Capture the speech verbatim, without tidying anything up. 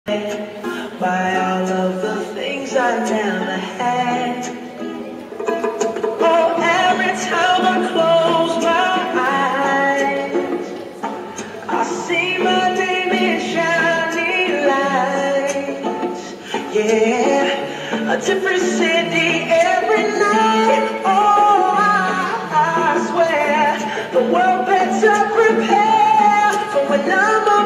By all of the things I never had. Oh, every time I close my eyes, I see my name in shining lights. Yeah, a different city every night. Oh, I, I swear the world better prepare for when I'm